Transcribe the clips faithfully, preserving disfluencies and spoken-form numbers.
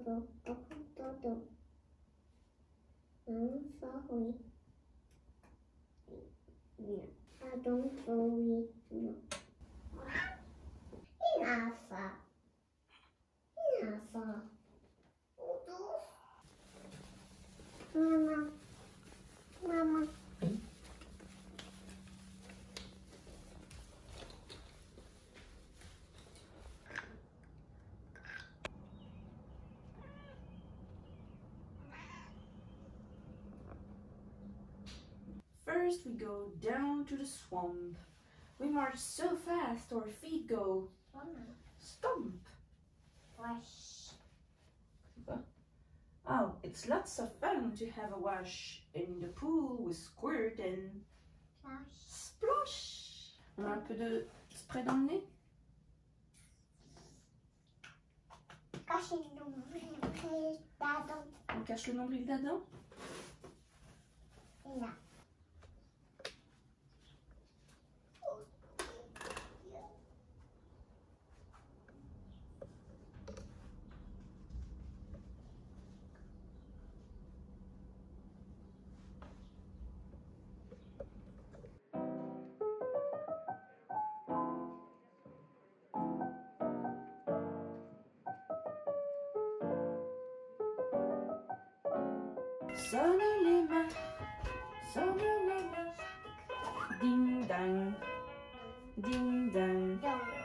Mama, mama. First we go down to the swamp. We march so fast our feet go stomp. Wash. Oh, it's lots of fun to have a wash in the pool with squirt and splosh. On a un peu de spray dans le nez. Cache le nombril d'Adam. On cache le nombril d'Adam. Et là. Sonne les mains, sonne les mains. Ding dang, ding dang.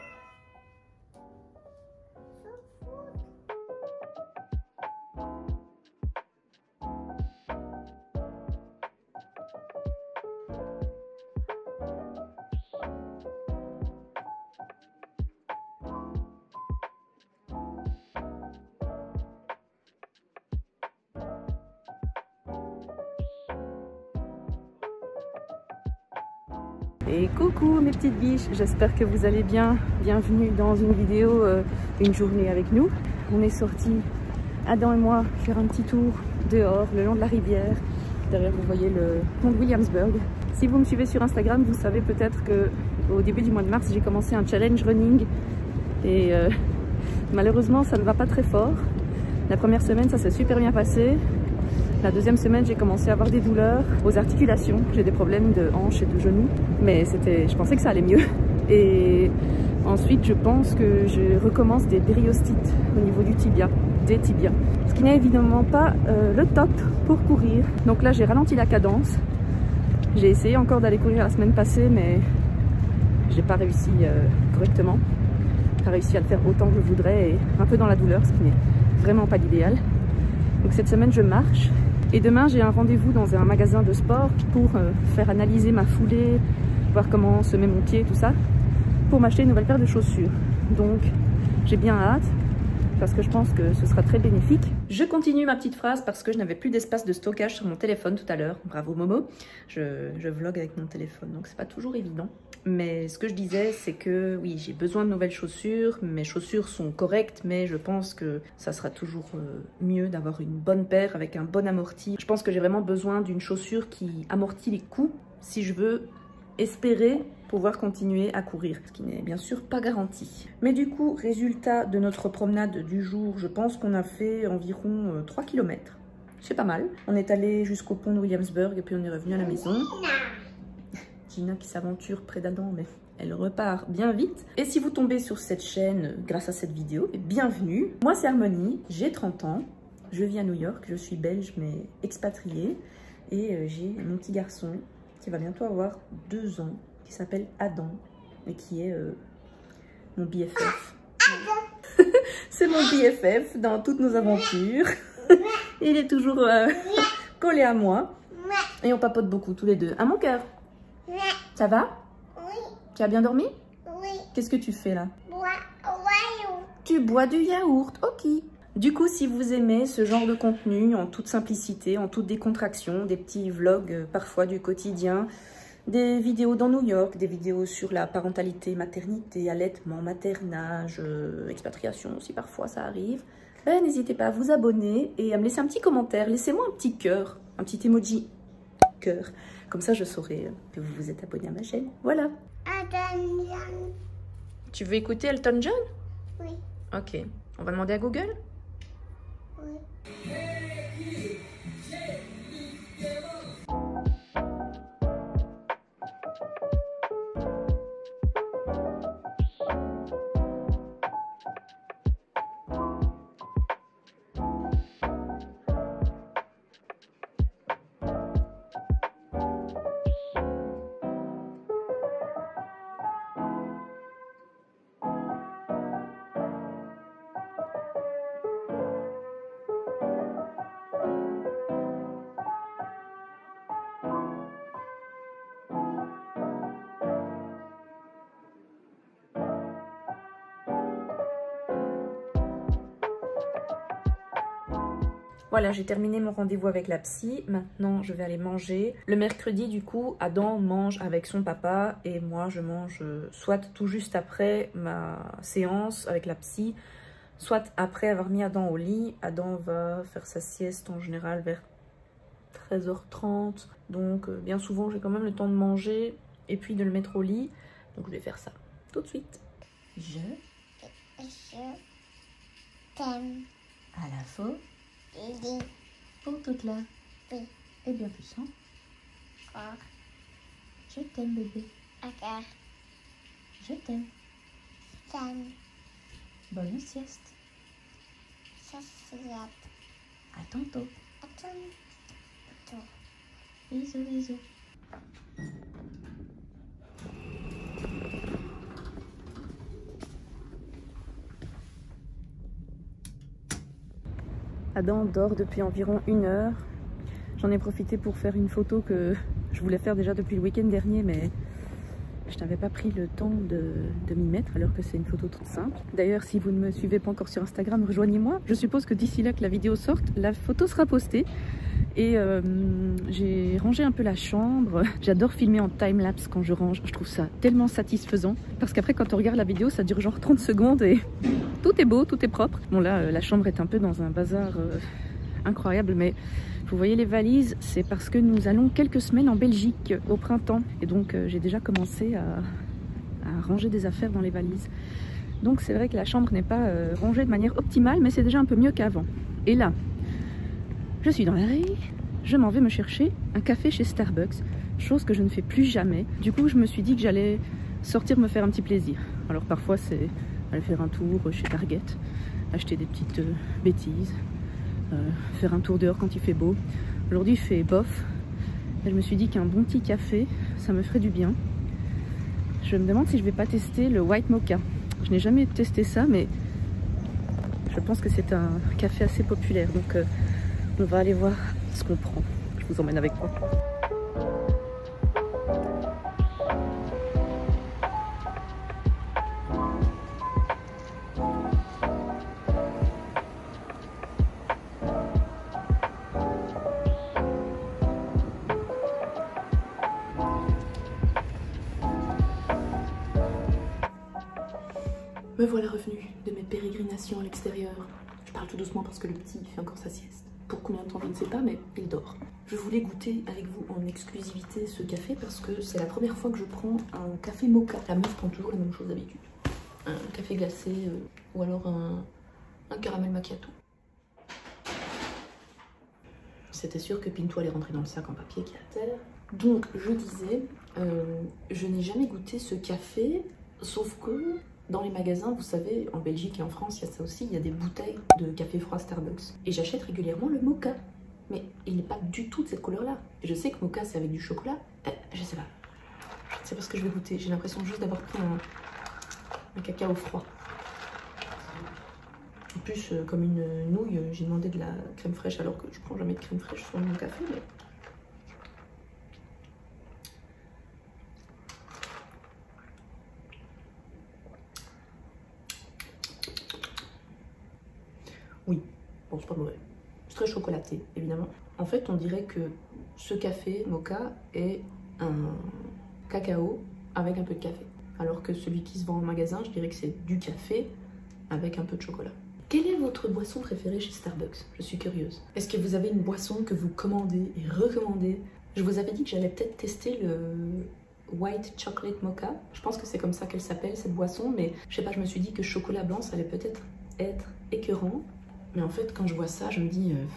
Et coucou mes petites biches, j'espère que vous allez bien. Bienvenue dans une vidéo, euh, une journée avec nous. On est sortis, Adam et moi, faire un petit tour dehors, le long de la rivière. Derrière vous voyez le pont de Williamsburg. Si vous me suivez sur Instagram, vous savez peut-être que au début du mois de mars, j'ai commencé un challenge running. Et euh, malheureusement, ça ne va pas très fort. La première semaine, ça s'est super bien passé. La deuxième semaine, j'ai commencé à avoir des douleurs aux articulations. J'ai des problèmes de hanches et de genoux. Mais c'était, je pensais que ça allait mieux. Et ensuite, je pense que je recommence des périostites au niveau du tibia, des tibias. Ce qui n'est évidemment pas euh, le top pour courir. Donc là, j'ai ralenti la cadence. J'ai essayé encore d'aller courir la semaine passée, mais j'ai pas réussi euh, correctement. Pas réussi à le faire autant que je voudrais et un peu dans la douleur, ce qui n'est vraiment pas l'idéal. Donc cette semaine, je marche. Et demain, j'ai un rendez-vous dans un magasin de sport pour euh, faire analyser ma foulée, voir comment se met mon pied, tout ça, pour m'acheter une nouvelle paire de chaussures. Donc, j'ai bien hâte, parce que je pense que ce sera très bénéfique. Je continue ma petite phrase parce que je n'avais plus d'espace de stockage sur mon téléphone tout à l'heure. Bravo Momo. Je, je vlog avec mon téléphone, donc c'est pas toujours évident. Mais ce que je disais, c'est que oui, j'ai besoin de nouvelles chaussures. Mes chaussures sont correctes, mais je pense que ça sera toujours euh, mieux d'avoir une bonne paire avec un bon amorti. Je pense que j'ai vraiment besoin d'une chaussure qui amortit les coups si je veux espérer pouvoir continuer à courir, ce qui n'est bien sûr pas garanti. Mais du coup, résultat de notre promenade du jour, je pense qu'on a fait environ euh, trois kilomètres. C'est pas mal. On est allé jusqu'au pont de Williamsburg et puis on est revenu à la maison. Gina qui s'aventure près d'Adam, mais elle repart bien vite. Et si vous tombez sur cette chaîne grâce à cette vidéo, bienvenue. Moi c'est Harmonie, j'ai trente ans, je vis à New York, je suis belge mais expatriée. Et euh, j'ai mon petit garçon qui va bientôt avoir deux ans, qui s'appelle Adam et qui est euh, mon B F F. C'est mon B F F dans toutes nos aventures. Il est toujours euh, collé à moi et on papote beaucoup tous les deux. À mon cœur. Ça va? Oui. Tu as bien dormi? Oui. Qu'est-ce que tu fais là? Bois au royaume. Tu bois du yaourt, ok. Du coup, si vous aimez ce genre de contenu en toute simplicité, en toute décontraction, des petits vlogs euh, parfois du quotidien, des vidéos dans New York, des vidéos sur la parentalité, maternité, allaitement, maternage, euh, expatriation aussi parfois ça arrive, ben, n'hésitez pas à vous abonner et à me laisser un petit commentaire. Laissez-moi un petit cœur, un petit emoji cœur. Comme ça, je saurai que vous vous êtes abonné à ma chaîne. Voilà. Elton John. Tu veux écouter Elton John? Oui. Ok. On va demander à Google? Voilà, j'ai terminé mon rendez-vous avec la psy. Maintenant, je vais aller manger. Le mercredi, du coup, Adam mange avec son papa et moi, je mange euh, soit tout juste après ma séance avec la psy, soit après avoir mis Adam au lit. Adam va faire sa sieste en général vers treize heures trente. Donc, euh, bien souvent, j'ai quand même le temps de manger et puis de le mettre au lit. Donc, je vais faire ça tout de suite. Je Je t'aime. à la fois Lily. pour toute la Oui. et bien plus, hein. Encore. Je t'aime, bébé. Encore. Je t'aime. T'aime. Bonne sieste. Ça, c'est la À tantôt. Attends. Bisous, bisous. Adam dort depuis environ une heure. J'en ai profité pour faire une photo que je voulais faire déjà depuis le week-end dernier, mais je n'avais pas pris le temps de, de m'y mettre alors que c'est une photo toute simple. D'ailleurs, si vous ne me suivez pas encore sur Instagram, rejoignez-moi. Je suppose que d'ici là que la vidéo sorte, la photo sera postée. Et euh, j'ai rangé un peu la chambre. J'adore filmer en time-lapse quand je range. Je trouve ça tellement satisfaisant. Parce qu'après, quand on regarde la vidéo, ça dure genre trente secondes et tout est beau, tout est propre. Bon là, euh, la chambre est un peu dans un bazar euh, incroyable, mais vous voyez les valises, c'est parce que nous allons quelques semaines en Belgique au printemps. Et donc, euh, j'ai déjà commencé à, à ranger des affaires dans les valises. Donc, c'est vrai que la chambre n'est pas euh, rangée de manière optimale, mais c'est déjà un peu mieux qu'avant. Et là, je suis dans la rue, je m'en vais me chercher un café chez Starbucks, chose que je ne fais plus jamais. Du coup, je me suis dit que j'allais sortir me faire un petit plaisir. Alors parfois, c'est aller faire un tour chez Target, acheter des petites euh, bêtises, euh, faire un tour dehors quand il fait beau. Aujourd'hui, il fait bof. Et je me suis dit qu'un bon petit café, ça me ferait du bien. Je me demande si je vais pas tester le White Mocha. Je n'ai jamais testé ça, mais je pense que c'est un café assez populaire. Donc, euh, on va aller voir ce qu'on prend. Je vous emmène avec moi. Me voilà revenue de mes pérégrinations à l'extérieur. Je parle tout doucement parce que le petit fait encore sa sieste. Pour combien de temps, je ne sais pas, mais il dort. Je voulais goûter avec vous en exclusivité ce café parce que c'est la première fois que je prends un café mocha. La meuf prend toujours la même chose d'habitude. Un café glacé euh, ou alors un, un caramel macchiato. C'était sûr que Pinto allait rentrer dans le sac en papier qui est à terre. Donc, je disais, euh, je n'ai jamais goûté ce café, sauf que dans les magasins, vous savez, en Belgique et en France, il y a ça aussi, il y a des bouteilles de café froid Starbucks. Et j'achète régulièrement le mocha. Mais il n'est pas du tout de cette couleur-là. Et je sais que mocha, c'est avec du chocolat. Euh, je sais pas. Je ne sais pas ce que je vais goûter. J'ai l'impression juste d'avoir pris un, un cacao froid. En plus, euh, comme une nouille, j'ai demandé de la crème fraîche alors que je prends jamais de crème fraîche sur mon café. Mais... oui, bon, c'est pas mauvais. C'est très chocolaté, évidemment. En fait, on dirait que ce café mocha est un cacao avec un peu de café. Alors que celui qui se vend en magasin, je dirais que c'est du café avec un peu de chocolat. Quelle est votre boisson préférée chez Starbucks? Je suis curieuse. Est-ce que vous avez une boisson que vous commandez et recommandez? Je vous avais dit que j'allais peut-être tester le White Chocolate Mocha. Je pense que c'est comme ça qu'elle s'appelle, cette boisson. Mais je sais pas, je me suis dit que chocolat blanc, ça allait peut-être être écœurant. Mais en fait, quand je vois ça, je me dis... Euh,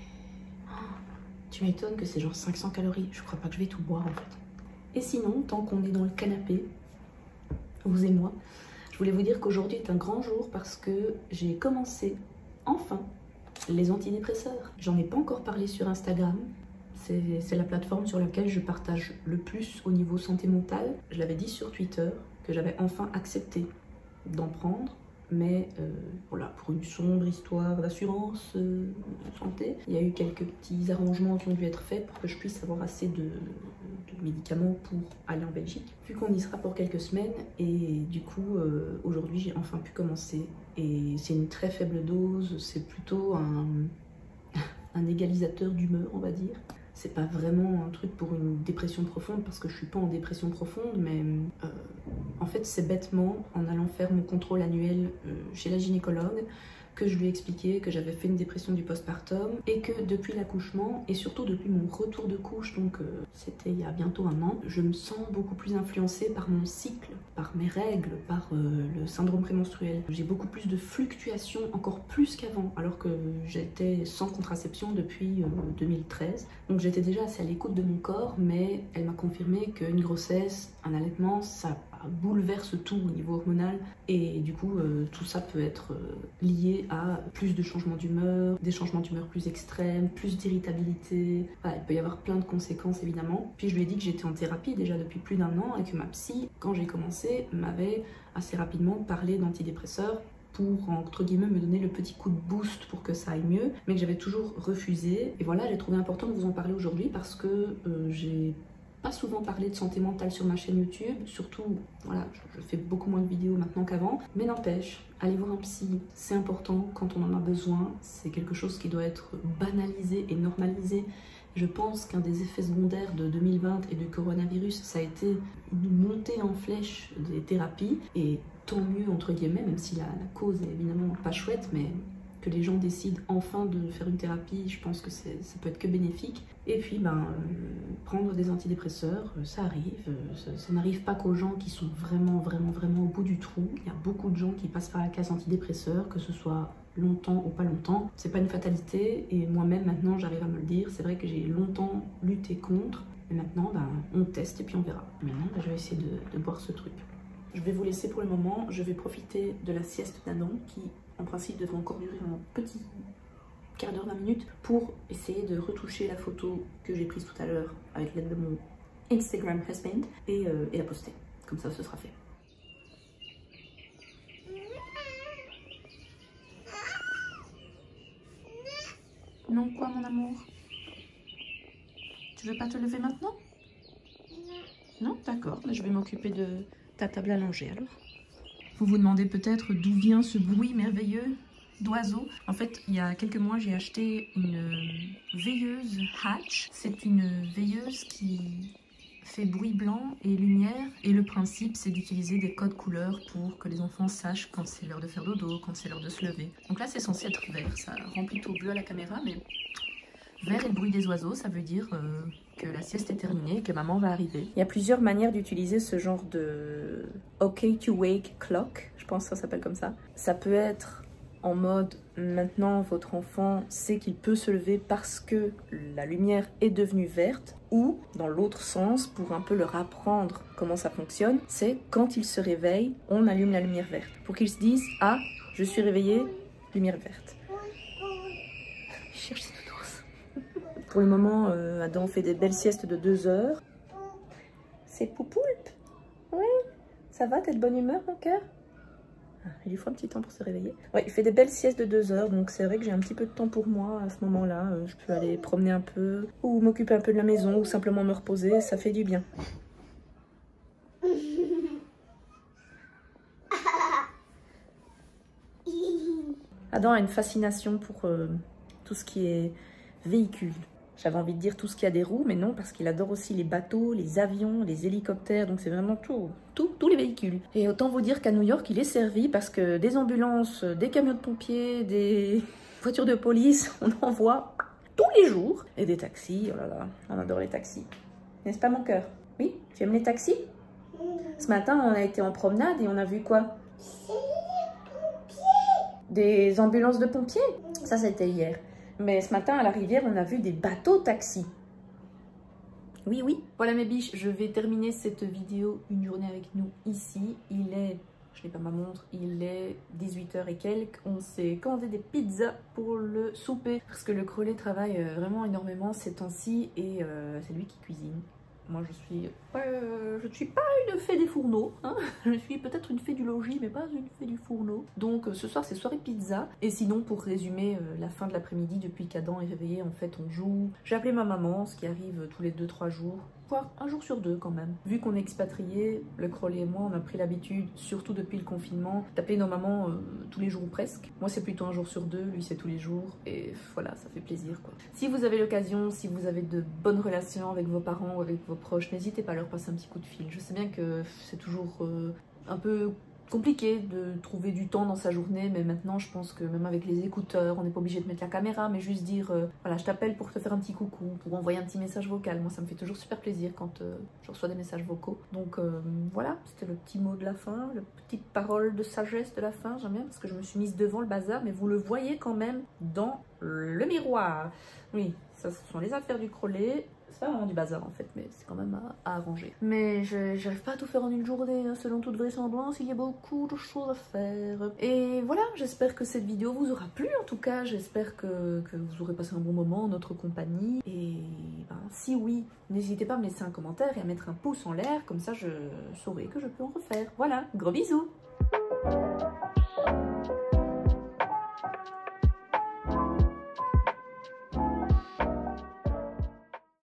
tu m'étonnes que c'est genre cinq cents calories. Je crois pas que je vais tout boire en fait. Et sinon, tant qu'on est dans le canapé, vous et moi, je voulais vous dire qu'aujourd'hui est un grand jour parce que j'ai commencé enfin les antidépresseurs. J'en ai pas encore parlé sur Instagram. C'est la plateforme sur laquelle je partage le plus au niveau santé mentale. Je l'avais dit sur Twitter que j'avais enfin accepté d'en prendre. Mais euh, voilà, pour une sombre histoire d'assurance euh, santé, il y a eu quelques petits arrangements qui ont dû être faits pour que je puisse avoir assez de, de médicaments pour aller en Belgique. Vu qu'on y sera pour quelques semaines, et du coup, euh, aujourd'hui, j'ai enfin pu commencer. Et c'est une très faible dose, c'est plutôt un, un égalisateur d'humeur, on va dire. C'est pas vraiment un truc pour une dépression profonde parce que je suis pas en dépression profonde, mais euh, en fait c'est bêtement en allant faire mon contrôle annuel euh, chez la gynécologue que je lui ai expliqué que j'avais fait une dépression du postpartum et que depuis l'accouchement et surtout depuis mon retour de couche, donc euh, c'était il y a bientôt un an, je me sens beaucoup plus influencée par mon cycle, par mes règles, par euh, le syndrome prémenstruel. J'ai beaucoup plus de fluctuations, encore plus qu'avant, alors que j'étais sans contraception depuis euh, deux mille treize. Donc j'étais déjà assez à l'écoute de mon corps, mais elle m'a confirmé qu'une grossesse, un allaitement, ça bouleverse tout au niveau hormonal et du coup euh, tout ça peut être euh, lié à plus de changements d'humeur, des changements d'humeur plus extrêmes, plus d'irritabilité. Voilà, il peut y avoir plein de conséquences évidemment. Puis je lui ai dit que j'étais en thérapie déjà depuis plus d'un an et que ma psy, quand j'ai commencé, m'avait assez rapidement parlé d'antidépresseurs pour, entre guillemets, me donner le petit coup de boost pour que ça aille mieux, mais que j'avais toujours refusé. Et voilà, j'ai trouvé important de vous en parler aujourd'hui parce que euh, j'ai pas souvent parlé de santé mentale sur ma chaîne YouTube, surtout, voilà, je, je fais beaucoup moins de vidéos maintenant qu'avant, mais n'empêche, allez voir un psy, c'est important quand on en a besoin, c'est quelque chose qui doit être banalisé et normalisé. Je pense qu'un des effets secondaires de deux mille vingt et du coronavirus, ça a été une montée en flèche des thérapies, et tant mieux entre guillemets, même si la, la cause est évidemment pas chouette, mais que les gens décident enfin de faire une thérapie, je pense que ça peut être que bénéfique. Et puis, ben, euh, prendre des antidépresseurs, euh, ça arrive. Euh, ça, ça n'arrive pas qu'aux gens qui sont vraiment, vraiment, vraiment au bout du trou. Il y a beaucoup de gens qui passent par la case antidépresseurs, que ce soit longtemps ou pas longtemps. C'est pas une fatalité, et moi-même, maintenant, j'arrive à me le dire. C'est vrai que j'ai longtemps lutté contre, et maintenant, ben, on teste et puis on verra. Maintenant, ben, je vais essayer de, de boire ce truc. Je vais vous laisser pour le moment. Je vais profiter de la sieste d'Adam qui, en principe, devrait encore durer un petit quart d'heure, vingt minutes pour essayer de retoucher la photo que j'ai prise tout à l'heure avec l'aide de mon Instagram husband et, euh, et la poster. Comme ça, ce sera fait. Non, quoi, mon amour? Tu veux pas te lever maintenant? Non, d'accord. Je vais m'occuper de ta table à langer alors. Vous vous demandez peut-être d'où vient ce bruit merveilleux d'oiseaux. En fait, il y a quelques mois, j'ai acheté une veilleuse Hatch. C'est une veilleuse qui fait bruit blanc et lumière. Et le principe, c'est d'utiliser des codes couleurs pour que les enfants sachent quand c'est l'heure de faire dodo, quand c'est l'heure de se lever. Donc là, c'est censé être vert. Ça rend plutôt bleu à la caméra, mais vert et le bruit des oiseaux, ça veut dire euh, que la sieste est terminée et que maman va arriver. Il y a plusieurs manières d'utiliser ce genre de OK to wake clock. Je pense que ça s'appelle comme ça. Ça peut être en mode maintenant votre enfant sait qu'il peut se lever parce que la lumière est devenue verte, ou dans l'autre sens pour un peu leur apprendre comment ça fonctionne, c'est quand il se réveille, on allume la lumière verte pour qu'ils se disent ah je suis réveillé, lumière verte. Je cherche ses nounours. Pour le moment, euh, Adam fait des belles siestes de deux heures. C'est Poupoulpe. Oui, ça va, t'es de bonne humeur mon cœur? Il lui faut un petit temps pour se réveiller. Ouais, il fait des belles siestes de deux heures, donc c'est vrai que j'ai un petit peu de temps pour moi à ce moment-là. Euh, je peux aller promener un peu, ou m'occuper un peu de la maison, ou simplement me reposer, ça fait du bien. Adam a une fascination pour euh, tout ce qui est véhicule. J'avais envie de dire tout ce qui a des roues, mais non, parce qu'il adore aussi les bateaux, les avions, les hélicoptères, donc c'est vraiment tout, tout, tous les véhicules. Et autant vous dire qu'à New York, il est servi parce que des ambulances, des camions de pompiers, des voitures de police, on en voit tous les jours. Et des taxis, oh là là, on adore les taxis. N'est-ce pas mon cœur? Oui, tu aimes les taxis? Ce matin, on a été en promenade et on a vu quoi? Des ambulances de pompiers. Ça, c'était hier. Mais ce matin, à la rivière, on a vu des bateaux taxis. Oui, oui. Voilà mes biches, je vais terminer cette vidéo, une journée avec nous ici. Il est, je n'ai pas ma montre, il est dix-huit heures et quelques. On s'est commandé des pizzas pour le souper. Parce que le Crollet travaille vraiment énormément ces temps-ci et euh, c'est lui qui cuisine. Moi, je suis pas, euh, je ne suis pas une fée des fourneaux, hein. Je suis peut-être une fée du logis, mais pas une fée du fourneau. Donc euh, ce soir, c'est soirée pizza. Et sinon, pour résumer euh, la fin de l'après-midi, depuis qu'Adam est réveillé, en fait, on joue. J'ai appelé ma maman, ce qui arrive tous les deux trois jours. Voire un jour sur deux quand même. Vu qu'on est expatriés, le Crollet et moi, on a pris l'habitude, surtout depuis le confinement, d'appeler nos mamans euh, tous les jours ou presque. Moi c'est plutôt un jour sur deux, lui c'est tous les jours. Et voilà, ça fait plaisir quoi. Si vous avez l'occasion, si vous avez de bonnes relations avec vos parents ou avec vos proches, n'hésitez pas à leur passer un petit coup de fil. Je sais bien que c'est toujours euh, un peu compliqué de trouver du temps dans sa journée, mais maintenant je pense que même avec les écouteurs, on n'est pas obligé de mettre la caméra, mais juste dire euh, voilà, je t'appelle pour te faire un petit coucou, pour envoyer un petit message vocal. Moi ça me fait toujours super plaisir quand euh, je reçois des messages vocaux. Donc euh, voilà, c'était le petit mot de la fin, la petite parole de sagesse de la fin. J'aime bien parce que je me suis mise devant le bazar, mais vous le voyez quand même dans le miroir. Oui, ça ce sont les affaires du Crollet. C'est pas vraiment du bazar en fait, mais c'est quand même à, à arranger. Mais j'arrive pas à tout faire en une journée, hein. Selon toute vraisemblance, il y a beaucoup de choses à faire. Et voilà, j'espère que cette vidéo vous aura plu en tout cas. J'espère que, que vous aurez passé un bon moment en notre compagnie. Et ben, si oui, n'hésitez pas à me laisser un commentaire et à mettre un pouce en l'air, comme ça je saurai que je peux en refaire. Voilà, gros bisous!